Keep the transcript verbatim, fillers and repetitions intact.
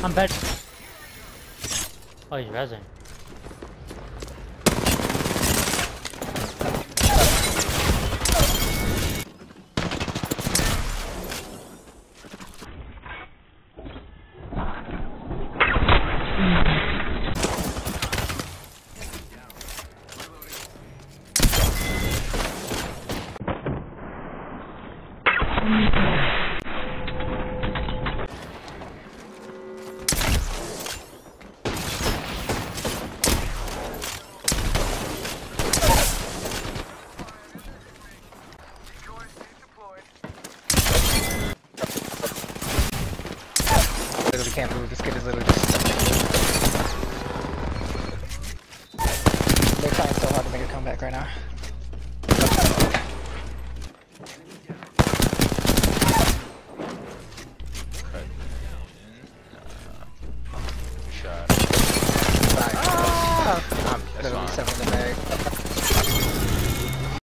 I'm bad. Oh, he's resin. Literally can't move. This kid is literally just stuck. They're trying so hard to make a comeback right now. Shot. Ah! I'm Literally seven in the bag.